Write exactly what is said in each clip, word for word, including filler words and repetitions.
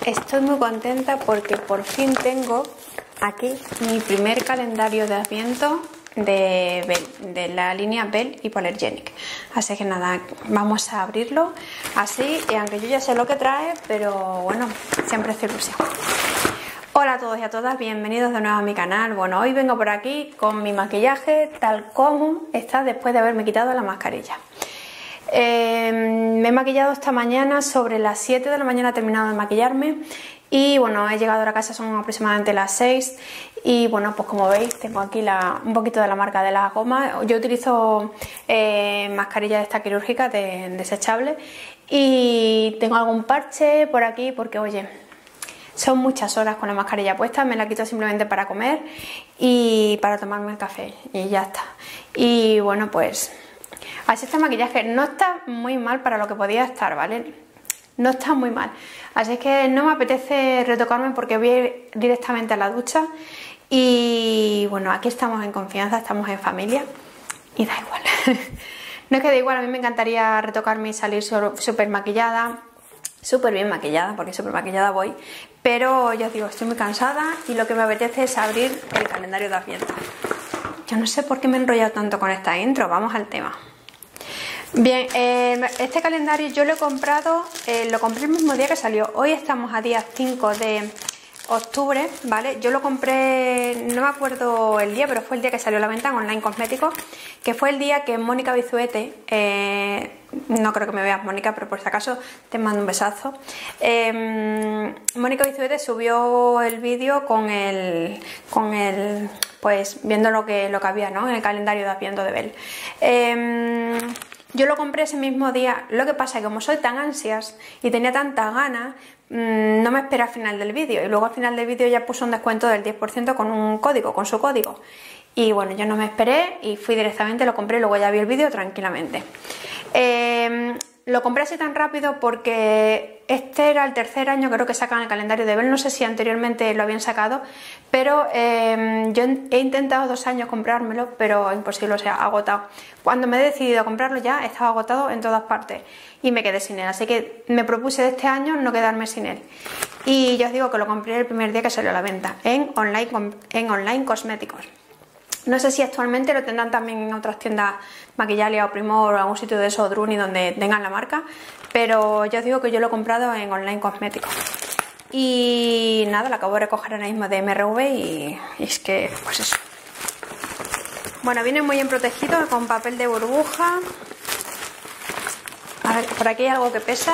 Estoy muy contenta porque por fin tengo aquí mi primer calendario de Adviento de Bell, de la línea Bell Hypoallergenic. Así que nada, vamos a abrirlo así, y aunque yo ya sé lo que trae, pero bueno, siempre es ilusión. Hola a todos y a todas, bienvenidos de nuevo a mi canal. Bueno, hoy vengo por aquí con mi maquillaje tal como está después de haberme quitado la mascarilla. Eh, me he maquillado esta mañana, sobre las siete de la mañana he terminado de maquillarme y bueno, he llegado a la casa, son aproximadamente las seis y bueno, pues como veis tengo aquí la, un poquito de la marca de las gomas. Yo utilizo eh, mascarilla esta quirúrgica de, desechable, y tengo algún parche por aquí porque oye, son muchas horas con la mascarilla puesta. Me la quito simplemente para comer y para tomarme el café y ya está. Y bueno, pues así este maquillaje no está muy mal para lo que podía estar, ¿vale? No está muy mal. Así es que no me apetece retocarme porque voy a ir directamente a la ducha. Y bueno, aquí estamos en confianza, estamos en familia y da igual. No es que da igual, a mí me encantaría retocarme y salir súper maquillada, súper bien maquillada, porque súper maquillada voy. Pero ya os digo, estoy muy cansada y lo que me apetece es abrir el calendario de Adviento. Yo no sé por qué me he enrollado tanto con esta intro, vamos al tema. Bien, eh, este calendario yo lo he comprado, eh, lo compré el mismo día que salió. Hoy estamos a día cinco de octubre, ¿vale? Yo lo compré, no me acuerdo el día, pero fue el día que salió a la venta en Online Cosméticos, que fue el día que Mónica Bizuete, eh, no creo que me veas Mónica, pero por si acaso te mando un besazo. Eh, Mónica Bizuete subió el vídeo con el, con el, pues viendo lo que, lo que había, ¿no?, en el calendario de Adviento de Bell. Eh, Yo lo compré ese mismo día. Lo que pasa es que como soy tan ansias y tenía tantas ganas, mmm, no me esperé al final del vídeo. Y luego al final del vídeo ya puso un descuento del diez por ciento con un código, con su código. Y bueno, yo no me esperé y fui directamente, lo compré y luego ya vi el vídeo tranquilamente. Eh, lo compré así tan rápido porque este era el tercer año, creo que sacan el calendario de Bell. No sé si anteriormente lo habían sacado, pero eh, yo he intentado dos años comprármelo, pero imposible, o sea, agotado. Cuando me he decidido a comprarlo ya estaba agotado en todas partes y me quedé sin él, así que me propuse de este año no quedarme sin él. Y ya os digo que lo compré el primer día que salió a la venta en Online, en Online Cosméticos. No sé si actualmente lo tendrán también en otras tiendas, Maquillalia o Primor o algún sitio de esos, Druni, donde tengan la marca, pero ya os digo que yo lo he comprado en Online Cosméticos. Y nada, lo acabo de recoger ahora mismo de M R V y, y es que, pues eso. Bueno, viene muy bien protegido con papel de burbuja. A ver, por aquí hay algo que pesa.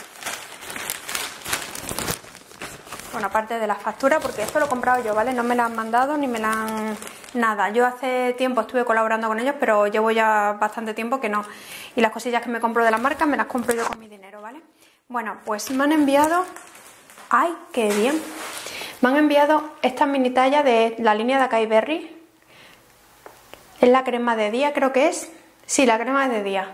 Bueno, aparte de la factura, porque esto lo he comprado yo, ¿vale? No me la han mandado ni me la han... nada. Yo hace tiempo estuve colaborando con ellos, pero llevo ya bastante tiempo que no. Y las cosillas que me compro de la marca me las compro yo con mi dinero, ¿vale? Bueno, pues me han enviado... ¡Ay, qué bien! Me han enviado esta mini talla de la línea de Acai Berry. Es la crema de día, creo que es. Sí, la crema de día.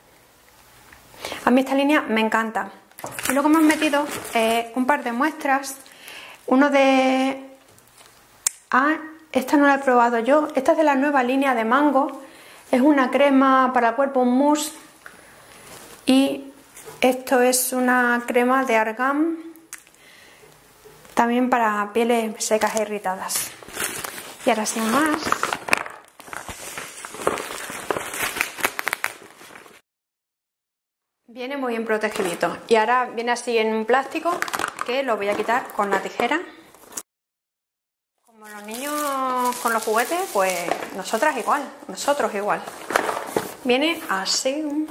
A mí esta línea me encanta. Y luego me han metido eh, un par de muestras. Uno de... Ah, esta no la he probado yo. Esta es de la nueva línea de Mango. Es una crema para el cuerpo, un mousse. Y esto es una crema de argán, también para pieles secas e irritadas. Y ahora sin más, viene muy bien protegidito. Y ahora viene así en un plástico que lo voy a quitar con la tijera. Como los niños con los juguetes, pues nosotras igual, nosotros igual. Viene así.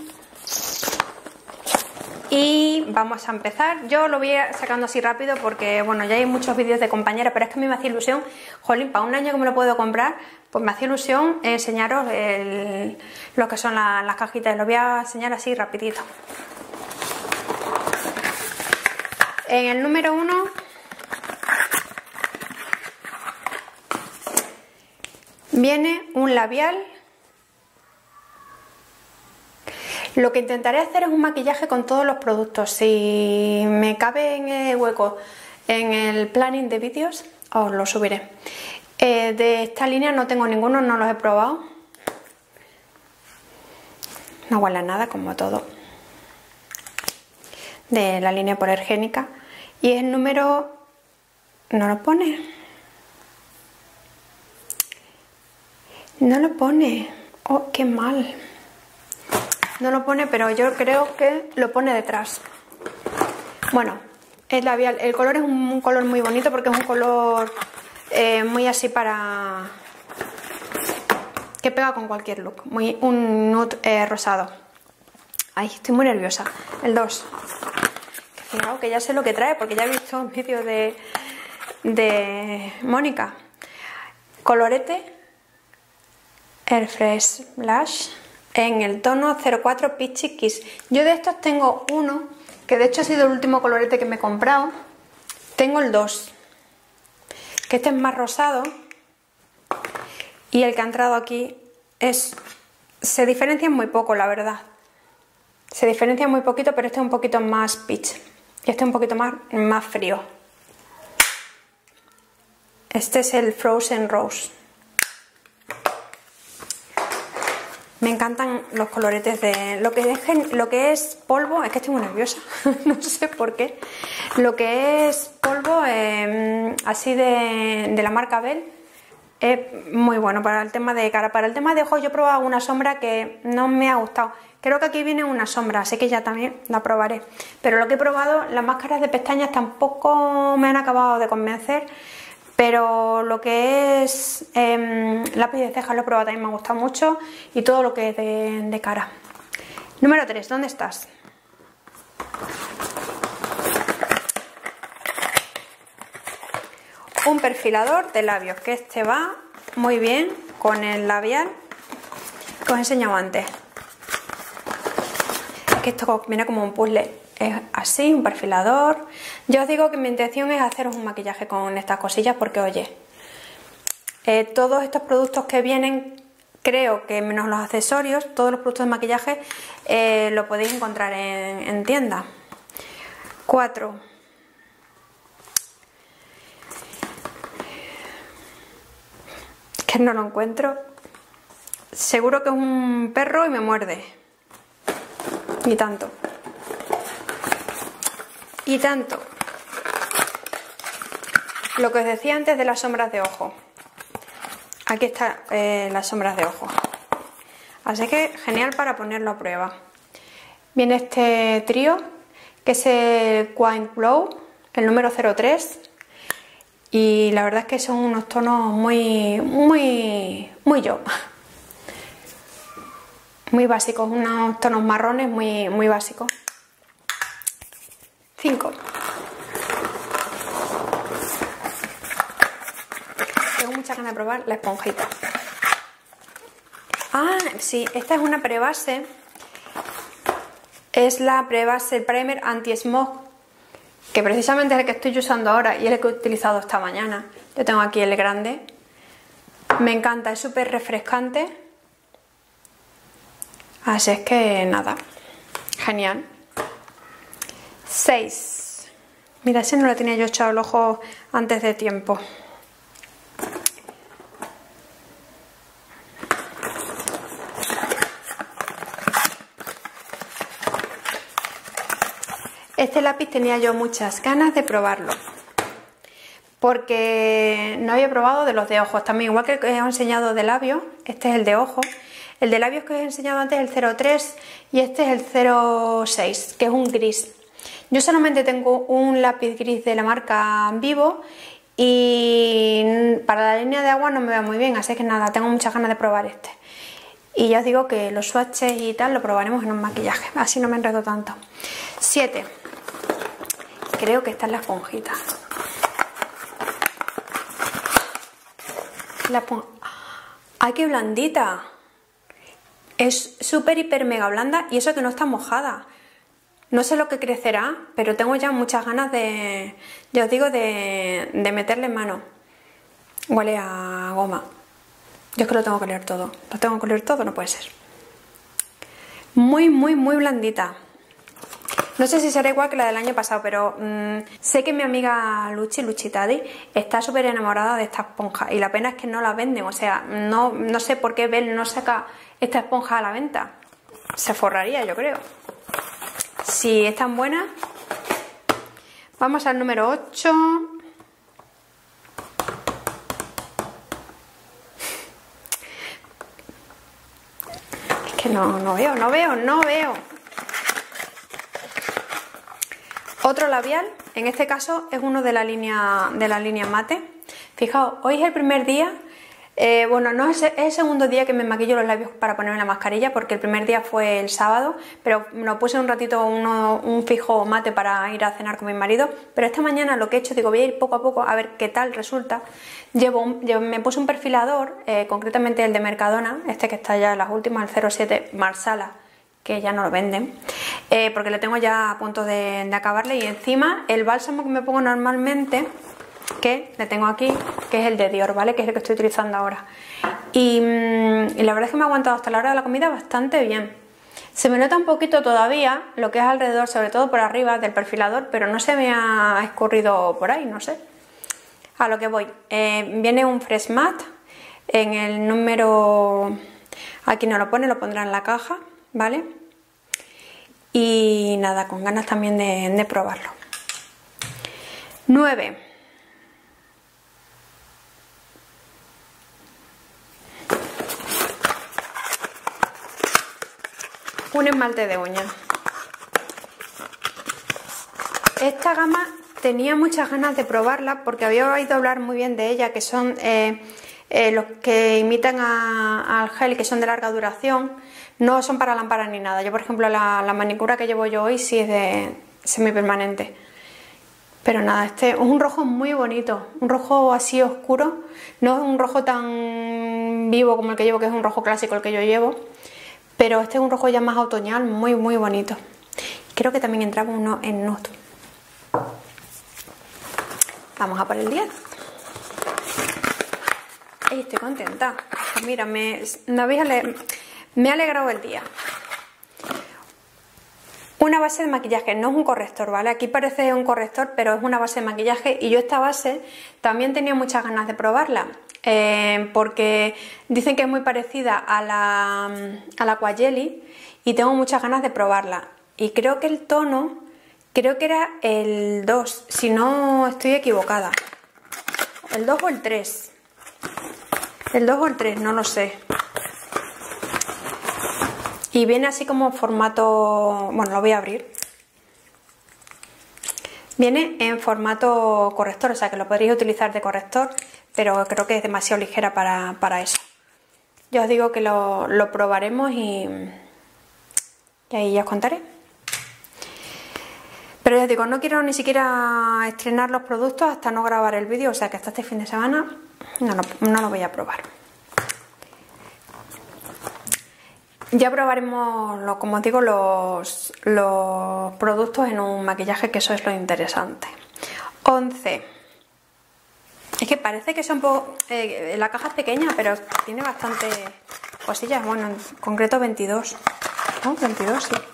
Y vamos a empezar. Yo lo voy sacando así rápido porque, bueno, ya hay muchos vídeos de compañeras, pero es que a mí me hace ilusión, jolín, para un año que me lo puedo comprar, pues me hace ilusión enseñaros el, lo que son la, las cajitas. Lo voy a enseñar así rapidito. En el número uno viene un labial. Lo que intentaré hacer es un maquillaje con todos los productos. Si me cabe en el hueco en el planning de vídeos, os lo subiré. Eh, de esta línea no tengo ninguno, no los he probado. No huele a nada, como todo. De la línea hipoalergénica. Y el número... ¿no lo pone? No lo pone. Oh, qué mal. No lo pone, pero yo creo que lo pone detrás. Bueno, el labial. El color es un color muy bonito porque es un color eh, muy así para... que pega con cualquier look. Muy, un nude eh, rosado. Ay, estoy muy nerviosa. El dos. Fijaos que ya sé lo que trae porque ya he visto un vídeo de, de Mónica. Colorete Airfresh Blush en el tono cero cuatro Peachy Kiss. Yo de estos tengo uno, que de hecho ha sido el último colorete que me he comprado. Tengo el dos, que este es más rosado. Y el que ha entrado aquí es... se diferencia muy poco, la verdad. Se diferencia muy poquito, pero este es un poquito más peach. Y este es un poquito más, más frío. Este es el Frozen Rose. Me encantan los coloretes de... Lo que es, lo que es polvo... Es que estoy muy nerviosa. No sé por qué. Lo que es polvo eh, así de, de la marca Bell es muy bueno para el tema de cara. Para el tema de ojos yo he probado una sombra que no me ha gustado. Creo que aquí viene una sombra, así que ya también la probaré. Pero lo que he probado, las máscaras de pestañas tampoco me han acabado de convencer. Pero lo que es eh, lápiz de cejas lo he probado, también me ha gustado mucho. Y todo lo que es de, de cara. Número tres, ¿dónde estás? Un perfilador de labios, que este va muy bien con el labial que os he enseñado antes. Es que esto viene como un puzzle. Es así, un perfilador. Yo os digo que mi intención es haceros un maquillaje con estas cosillas porque, oye, eh, todos estos productos que vienen, creo que menos los accesorios, todos los productos de maquillaje eh, lo podéis encontrar en, en tienda. cuatro. Que no lo encuentro. Seguro que es un perro y me muerde. Y tanto. Y tanto. Lo que os decía antes de las sombras de ojo. Aquí están eh, las sombras de ojo. Así que genial para ponerlo a prueba. Viene este trío, que es el Quaint Glow, el número cero tres. Y la verdad es que son unos tonos muy, muy, muy yo. Muy básicos, unos tonos marrones muy, muy básicos. cinco. Tengo muchas ganas de probar la esponjita. Ah, sí, esta es una prebase. Es la prebase, el primer anti-smog, que precisamente es el que estoy usando ahora y es el que he utilizado esta mañana. Yo tengo aquí el grande. Me encanta, es súper refrescante. Así es que nada, genial. seis. Mira, ese no lo tenía yo echado el ojo antes de tiempo. Este lápiz tenía yo muchas ganas de probarlo, porque no había probado de los de ojos también, igual que el que os he enseñado de labios. Este es el de ojos. El de labios que os he enseñado antes es el cero tres y este es el cero seis, que es un gris. Yo solamente tengo un lápiz gris de la marca Vivo y para la línea de agua no me va muy bien, así que nada, tengo muchas ganas de probar este. Y ya os digo que los swatches y tal lo probaremos en un maquillaje, así no me enredo tanto. siete. Creo que esta es la esponjita. La esponja. ¡Ay, qué blandita! Es súper, hiper, mega blanda y eso que no está mojada. No sé lo que crecerá, pero tengo ya muchas ganas de, ya os digo, de, de meterle mano. Huele a goma. Yo es que lo tengo que leer todo. Lo tengo que leer todo, no puede ser. Muy, muy, muy blandita. No sé si será igual que la del año pasado, pero mmm, sé que mi amiga Luchi, Luchi Tadi, está súper enamorada de esta esponja. Y la pena es que no la venden. O sea, no, no sé por qué Bell no saca esta esponja a la venta. Se forraría, yo creo. Si es tan buena, Vamos al número ocho. Es que no, no veo, no veo, no veo. Otro labial, en este caso es uno de la línea, de la línea mate. Fijaos, hoy es el primer día. Eh, bueno, no es, es el segundo día que me maquillo los labios para ponerme la mascarilla, porque el primer día fue el sábado, pero me lo puse un ratito uno, un fijo mate para ir a cenar con mi marido. Pero esta mañana lo que he hecho, digo, voy a ir poco a poco a ver qué tal resulta. Llevo, un, llevo me puse un perfilador, eh, concretamente el de Mercadona, este que está ya en las últimas, el cero siete Marsala, que ya no lo venden, eh, porque lo tengo ya a punto de, de acabarle. Y encima el bálsamo que me pongo normalmente, que le tengo aquí, que es el de Dior, ¿vale? Que es el que estoy utilizando ahora. Y, y la verdad es que me ha aguantado hasta la hora de la comida bastante bien. Se me nota un poquito todavía lo que es alrededor, sobre todo por arriba del perfilador, pero no se me ha escurrido por ahí, no sé. A lo que voy. Eh, viene un Fresh Matte en el número... Aquí no lo pone, lo pondrá en la caja, ¿vale? Y nada, con ganas también de, de probarlo. nueve. Un esmalte de uñas. Esta gama tenía muchas ganas de probarla porque había oído hablar muy bien de ella, que son eh, eh, los que imitan a, al gel, que son de larga duración. No son para lámparas ni nada. Yo, por ejemplo, la, la manicura que llevo yo hoy sí es de semipermanente. Pero nada, este es un rojo muy bonito, un rojo así oscuro. No es un rojo tan vivo como el que llevo, que es un rojo clásico el que yo llevo. Pero este es un rojo ya más otoñal, muy muy bonito. Creo que también entraba uno en nude. Vamos a por el diez. Y estoy contenta. Pues mira, me, me, ale, me ha alegrado el día. Una base de maquillaje, no es un corrector, ¿vale? Aquí parece un corrector, pero es una base de maquillaje. Y yo esta base también tenía muchas ganas de probarla. Eh, porque dicen que es muy parecida a la, a la Aqua Jelly y tengo muchas ganas de probarla. Y creo que el tono, creo que era el dos, si no estoy equivocada. El dos o el tres. El dos o el tres, no lo sé. Y viene así como formato... Bueno, lo voy a abrir. Viene en formato corrector, o sea que lo podréis utilizar de corrector, pero creo que es demasiado ligera para, para eso. Ya os digo que lo, lo probaremos y, y ahí ya os contaré. Pero ya os digo, no quiero ni siquiera estrenar los productos hasta no grabar el vídeo, o sea que hasta este fin de semana no, no, no lo voy a probar. Ya probaremos, lo, como os digo, los, los productos en un maquillaje, que eso es lo interesante. once. Es que parece que son un poco... Eh, la caja es pequeña, pero tiene bastante cosillas. Bueno, en concreto veintidós. ¿No? veintidós, sí.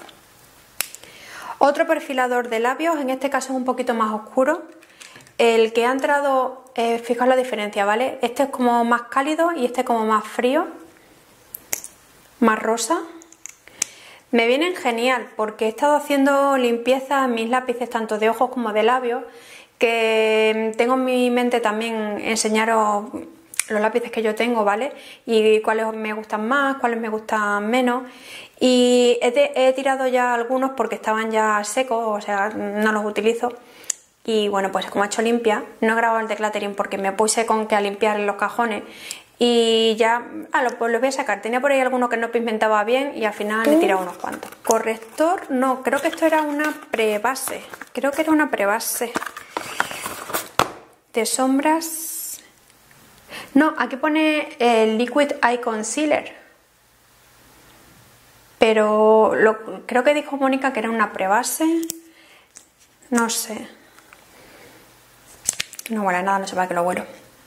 Otro perfilador de labios, en este caso es un poquito más oscuro. El que ha entrado, eh, fijaos la diferencia, ¿vale? Este es como más cálido y este como más frío. Más rosa. Me vienen genial porque he estado haciendo limpieza en mis lápices tanto de ojos como de labios, que tengo en mi mente también enseñaros los lápices que yo tengo, ¿vale? Y cuáles me gustan más, cuáles me gustan menos. Y he, de, he tirado ya algunos porque estaban ya secos, o sea, no los utilizo. Y bueno, pues como he hecho limpia, no he grabado el decluttering porque me puse con que a limpiar los cajones. Y ya, ah, lo, pues lo voy a sacar. Tenía por ahí alguno que no pigmentaba bien y al final he tirado unos cuantos. Corrector, no, creo que esto era una prebase. Creo que era una prebase. De sombras. No, aquí pone el Liquid Eye Concealer. Pero lo, creo que dijo Mónica que era una prebase. No sé. No huele a nada, no sé para qué lo huelo.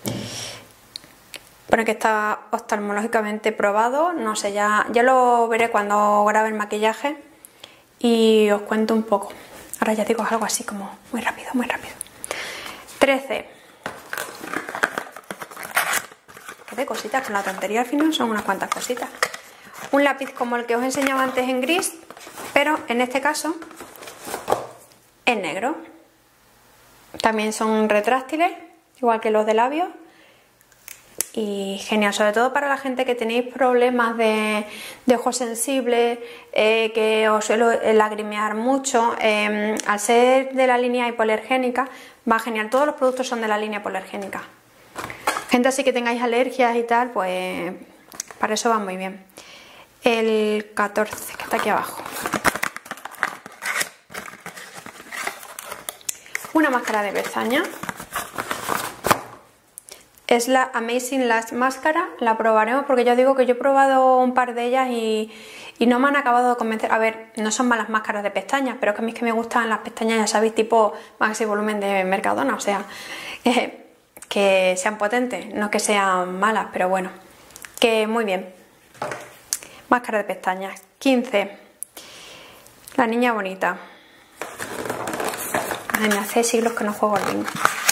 Pone que está oftalmológicamente probado, no sé, ya, ya lo veré cuando grabe el maquillaje y os cuento un poco. Ahora ya digo algo así como muy rápido, muy rápido. trece. Qué de cositas, con la tontería al final son unas cuantas cositas. Un lápiz como el que os enseñaba antes en gris, pero en este caso es negro. también son retráctiles, igual que los de labios. Y genial, sobre todo para la gente que tenéis problemas de, de ojos sensibles, eh, que os suele lagrimear mucho. Eh, al ser de la línea hipoalergénica, va genial. Todos los productos son de la línea hipoalergénica. Gente así que tengáis alergias y tal, pues para eso va muy bien. El catorce, que está aquí abajo. Una máscara de pestañas. Es la Amazing Lash Máscara, la probaremos porque ya os digo que yo he probado un par de ellas y, y no me han acabado de convencer. A ver, no son malas máscaras de pestañas, pero es que a mí es que me gustan las pestañas, ya sabéis, tipo maxi volumen de Mercadona, o sea, eh, que sean potentes, no que sean malas, pero bueno, que muy bien. Máscara de pestañas, quince. La niña bonita. Ay, me hace siglos que no juego al bingo.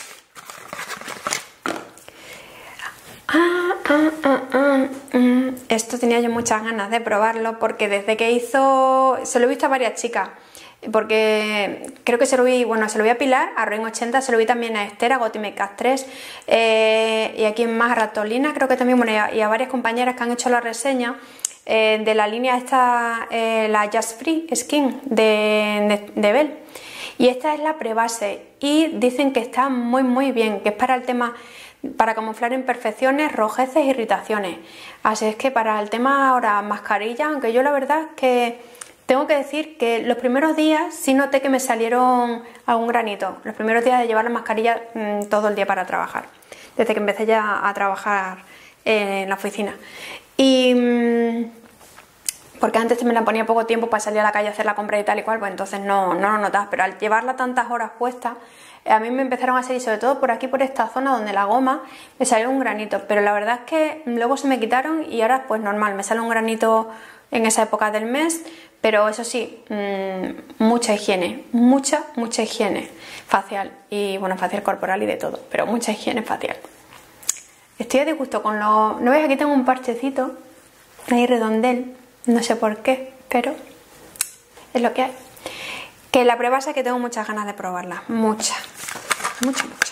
Ah, ah, ah, ah, mm. Esto tenía yo muchas ganas de probarlo porque desde que hizo, se lo he visto a varias chicas, porque creo que se lo vi, bueno, se lo vi a Pilar, a Roin ochenta, se lo vi también a Esther, a Goti Makeup tres, eh, y aquí en más Ratolina, creo que también, bueno, y a, y a varias compañeras que han hecho la reseña eh, de la línea esta, eh, la Just Free Skin de, de, de Bell. Y esta es la prebase y dicen que está muy muy bien, que es para el tema, para camuflar imperfecciones, rojeces, irritaciones. Así es que para el tema ahora mascarilla, aunque yo la verdad es que tengo que decir que los primeros días sí noté que me salieron algún granito, los primeros días de llevar la mascarilla mmm, todo el día para trabajar, desde que empecé ya a trabajar en la oficina. Y mmm, porque antes me la ponía poco tiempo para salir a la calle a hacer la compra y tal y cual, pues entonces no, no lo notas, pero al llevarla tantas horas puesta, a mí me empezaron a salir, sobre todo por aquí, por esta zona donde la goma, me salió un granito, pero la verdad es que luego se me quitaron y ahora pues normal, me sale un granito en esa época del mes, pero eso sí, mmm, mucha higiene, mucha, mucha higiene facial y bueno, facial corporal y de todo, pero mucha higiene facial. Estoy a disgusto con los... ¿No ves? Aquí tengo un parchecito, ahí redondel, no sé por qué, pero es lo que hay. Que la prebase es que tengo muchas ganas de probarla, muchas, mucho, mucho.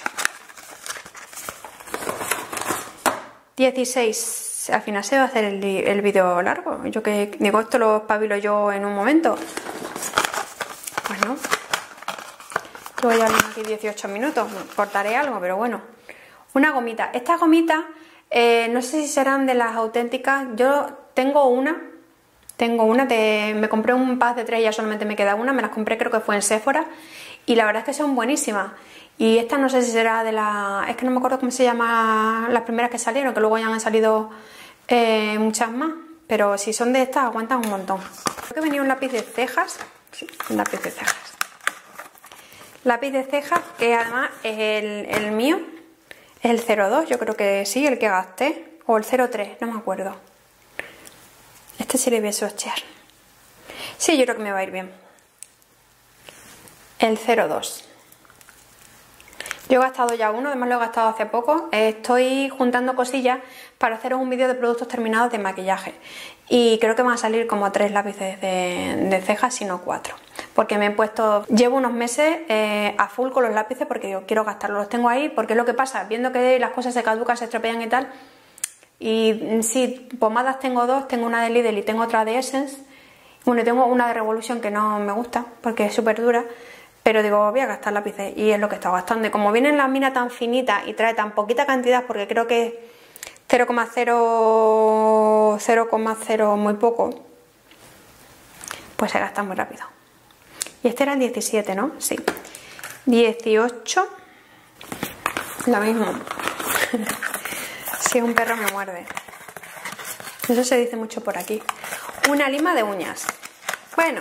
dieciséis, al final se va a hacer el, el vídeo largo, yo que digo esto lo espabilo yo en un momento. Pues no, llevo ya aquí dieciocho minutos, cortaré algo, pero bueno. Una gomita, estas gomitas eh, no sé si serán de las auténticas, yo tengo una. Tengo una, de, me compré un pack de tres y ya solamente me queda una, me las compré creo que fue en Sephora y la verdad es que son buenísimas. Y esta no sé si será de la... es que no me acuerdo cómo se llama las primeras que salieron, que luego ya han salido eh, muchas más, pero si son de estas aguantan un montón. Creo que venía un lápiz de cejas, sí, un lápiz de cejas. Lápiz de cejas que además es el, el mío, es el cero dos, yo creo que sí, el que gasté, o el cero tres, no me acuerdo. Este sí le voy a swatchear. Sí, yo creo que me va a ir bien. El cero dos. Yo he gastado ya uno, además lo he gastado hace poco. Estoy juntando cosillas para haceros un vídeo de productos terminados de maquillaje. Y creo que van a salir como tres lápices de, de cejas, si no cuatro. Porque me he puesto... Llevo unos meses eh, a full con los lápices porque yo quiero gastarlos. Los tengo ahí porque es lo que pasa. Viendo que las cosas se caducan, se estropean y tal... Y sí, pomadas tengo dos, tengo una de Lidl y tengo otra de Essence. Bueno, tengo una de Revolution que no me gusta porque es súper dura, pero digo, voy a gastar lápices y es lo que he estado gastando. Y como viene la mina tan finita y trae tan poquita cantidad, porque creo que es cero coma cero, cero coma cero muy poco, pues se gasta muy rápido. Y este era el diecisiete, ¿no? Sí. dieciocho, lo mismo. Si un perro me muerde. Eso se dice mucho por aquí. Una lima de uñas. Bueno.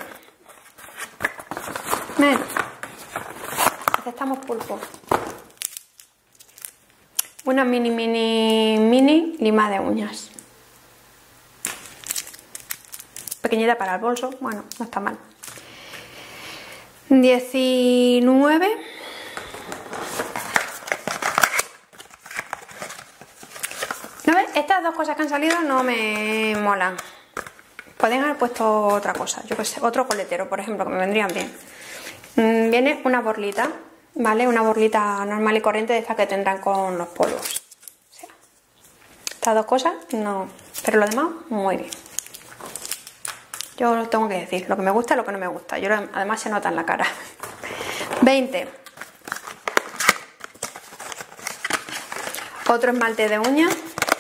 Bueno. Aceptamos pulpo. Una mini, mini, mini lima de uñas. Pequeñita para el bolso. Bueno, no está mal. diecinueve. ¿No ves? Estas dos cosas que han salido no me molan. Pueden haber puesto otra cosa, yo qué sé, otro coletero, por ejemplo, que me vendrían bien. Viene una borlita ¿vale? Una borlita normal y corriente de estas que tendrán con los polvos. O sea, estas dos cosas no, pero lo demás muy bien. Yo lo tengo que decir, lo que me gusta y lo que no me gusta. Yo además se nota en la cara. veinte. Otro esmalte de uñas.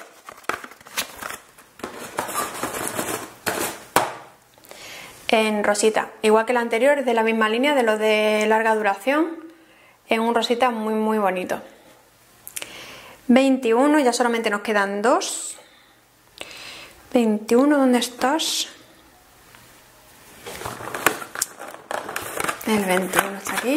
En rosita, igual que el anterior, es de la misma línea, de los de larga duración, en un rosita muy muy bonito. veintiuno, ya solamente nos quedan dos. veintiuno, ¿dónde estás? El veintiuno está aquí.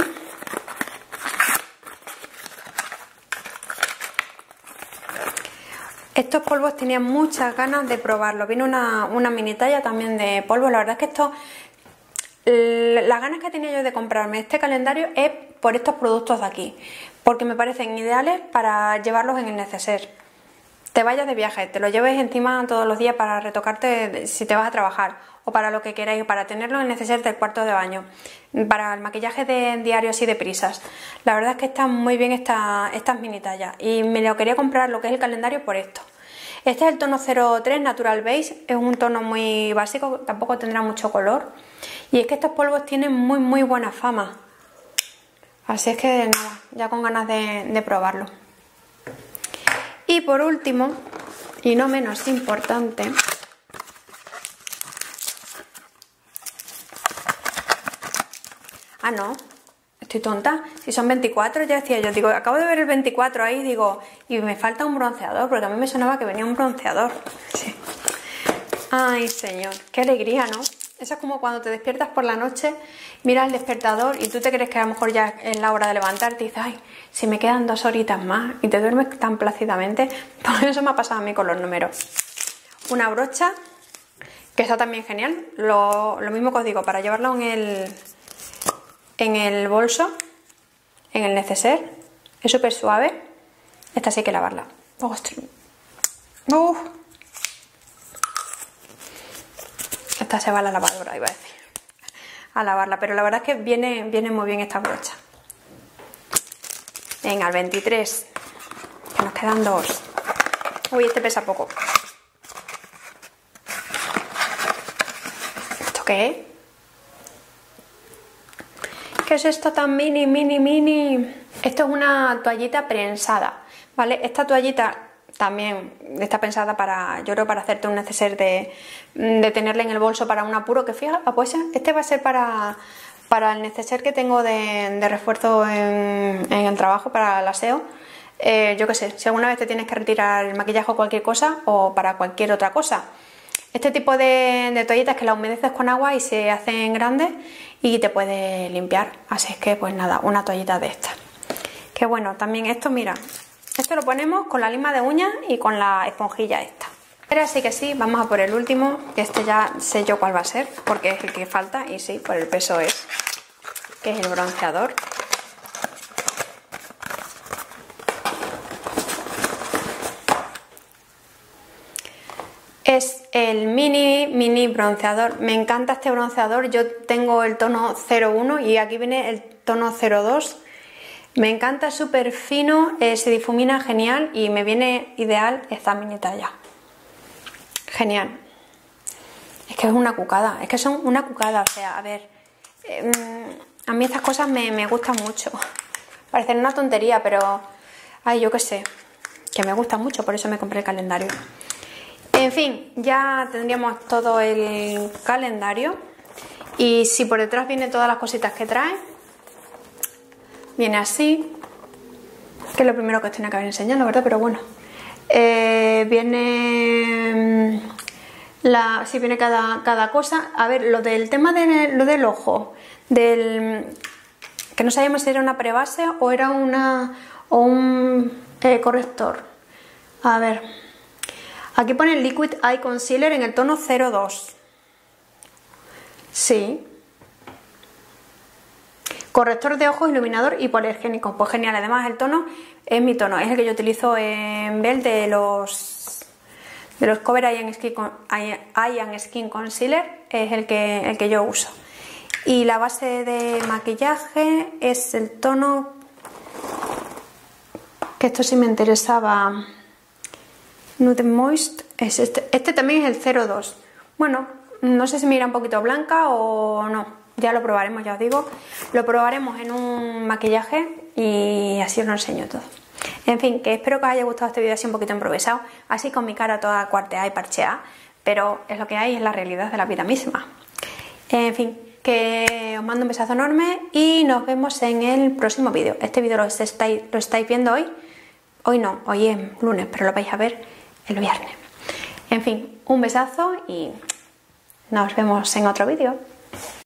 Estos polvos tenía muchas ganas de probarlos. Viene una, una mini talla también de polvos. La verdad es que esto, las ganas que tenía yo de comprarme este calendario es por estos productos de aquí, porque me parecen ideales para llevarlos en el neceser. Te vayas de viaje, te lo lleves encima todos los días para retocarte si te vas a trabajar o para lo que queráis, para tenerlo en el neceser del cuarto de baño, para el maquillaje de diario así de prisas. La verdad es que están muy bien esta, estas mini tallas y me lo quería comprar lo que es el calendario por esto. Este es el tono cero tres Natural Beige, es un tono muy básico, tampoco tendrá mucho color y es que estos polvos tienen muy muy buena fama. Así es que nada, ya con ganas de, de probarlo. Y por último, y no menos importante, ah no, estoy tonta, si son veinticuatro, ya decía yo, digo, acabo de ver el veinticuatro ahí, digo, y me falta un bronceador, porque a mí me sonaba que venía un bronceador. Sí. Ay señor, qué alegría, ¿no? Eso es como cuando te despiertas por la noche, miras el despertador y tú te crees que a lo mejor ya es la hora de levantarte y dices, ay, si me quedan dos horitas más, y te duermes tan plácidamente. Pues eso me ha pasado a mí con los números. Una brocha, que está también genial, lo, lo mismo que os digo, para llevarlo en el, en el bolso, en el neceser, es súper suave. Esta sí hay que lavarla. Ostras. Uf. Esta se va a la lavadora, iba a decir, a lavarla, pero la verdad es que viene, viene muy bien esta brocha. Venga, al veintitrés, que nos quedan dos. Uy, este pesa poco. ¿Esto qué es? ¿Qué es esto tan mini, mini, mini? Esto es una toallita prensada, ¿vale? Esta toallita también está pensada para, yo creo, para hacerte un neceser de, de tenerle en el bolso para un apuro, que fija, pues este va a ser para, para el neceser que tengo de, de refuerzo en, en el trabajo, para el aseo. Eh, yo qué sé, si alguna vez te tienes que retirar el maquillaje o cualquier cosa, o para cualquier otra cosa. Este tipo de, de toallitas que la humedeces con agua y se hacen grandes y te puede limpiar. Así es que, pues nada, una toallita de estas. Que bueno, también esto, mira, esto lo ponemos con la lima de uñas y con la esponjilla esta. Ahora sí que sí, vamos a por el último, que este ya sé yo cuál va a ser, porque es el que falta, y sí, por el peso es, que es el bronceador. Es el mini, mini bronceador. Me encanta este bronceador, yo tengo el tono cero uno y aquí viene el tono cero dos. Me encanta, es súper fino, eh, se difumina genial y me viene ideal esta mini talla. Genial. Es que es una cucada, es que son una cucada, o sea, a ver, eh, a mí estas cosas me, me gustan mucho. Parecen una tontería, pero, ay, yo qué sé, que me gustan mucho, por eso me compré el calendario. En fin, ya tendríamos todo el calendario y si por detrás vienen todas las cositas que trae, viene así, que es lo primero que os tenía que haber enseñado, ¿verdad? Pero bueno, eh, viene la, sí, viene cada, cada cosa. A ver, lo del tema de lo del ojo, del que no sabíamos si era una prebase o era una o un eh, corrector. A ver, aquí pone Liquid Eye Concealer en el tono cero dos. Sí. Corrector de ojos, iluminador y hipoalergénico. Pues genial, además el tono es mi tono, es el que yo utilizo en Belle de los de los Cover Eye and Skin, Eye and Skin Concealer, es el que, el que yo uso. Y la base de maquillaje es el tono que esto sí me interesaba. Nude Moist es este. Este también es el cero dos. Bueno, no sé si me irá un poquito blanca o no. Ya lo probaremos, ya os digo. Lo probaremos en un maquillaje y así os lo enseño todo. En fin, que espero que os haya gustado este vídeo así un poquito improvisado. Así con mi cara toda cuarteada y parcheada. Pero es lo que hay, es la realidad de la vida misma. En fin, que os mando un besazo enorme y nos vemos en el próximo vídeo. Este vídeo lo estáis, lo estáis viendo hoy. Hoy no, hoy es lunes, pero lo vais a ver el viernes. En fin, un besazo y nos vemos en otro vídeo.